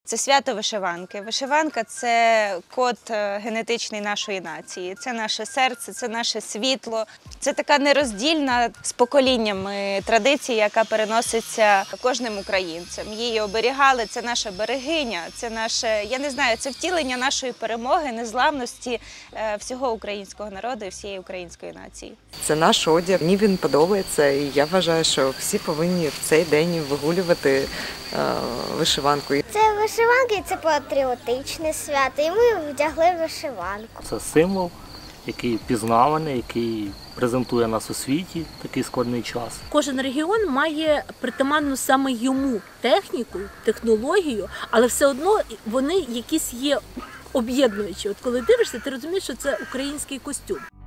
Це свято вишиванки. Вишиванка – це код генетичний нашої нації, це наше серце, це наше світло. Це така нероздільна з поколіннями традиція, яка переноситься кожним українцем. Її оберігали, це наша берегиня, це наше, я не знаю, це втілення нашої перемоги, незламності всього українського народу і всієї української нації. Це наш одяг, мені він подобається, і я вважаю, що всі повинні в цей день вигулювати вишиванку. Це вишиванки, це патріотичне свято, і ми вдягли вишиванку. Це символ, який впізнаваний, який презентує нас у світі в такий складний час. Кожен регіон має притаманну саме йому техніку, технологію, але все одно вони якісь є об'єднуючі. От коли дивишся, ти розумієш, що це український костюм.